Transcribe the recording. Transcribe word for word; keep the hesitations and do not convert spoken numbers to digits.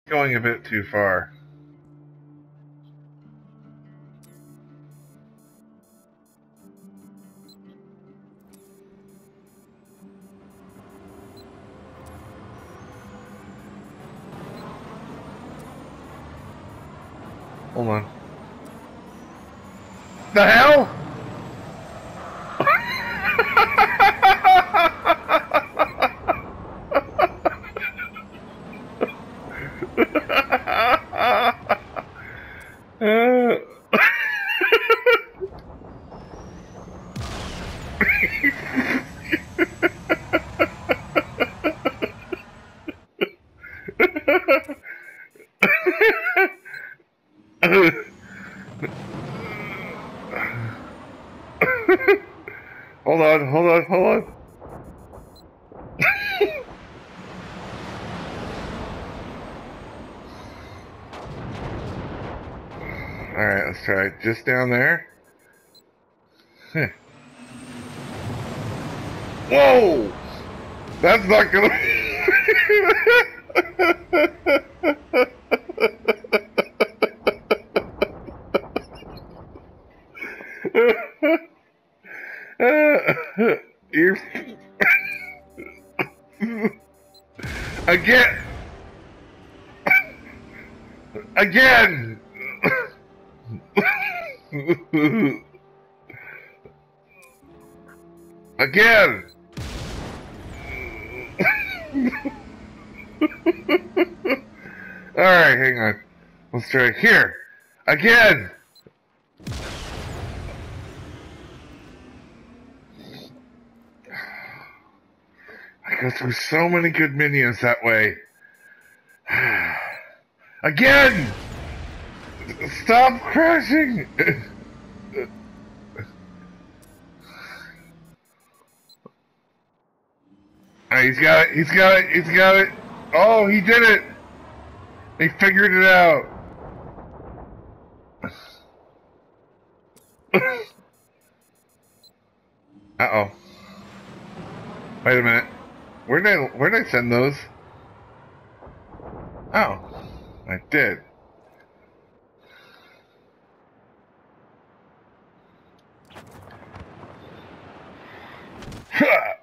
going a bit too far. Hold on. The hell? Hold on, hold on, hold on. Alright, let's try it. Just down there. Huh. Whoa! That's not gonna... You're... Again! Again! Again! Alright, hang on. Let's try it here. Again! I go through so many good minions that way. Again! Stop crashing! Right, he's got it, he's got it, he's got it. Oh, he did it! He figured it out. Uh-oh. Wait a minute. Where did I, where did I send those? Oh, I did. Ha!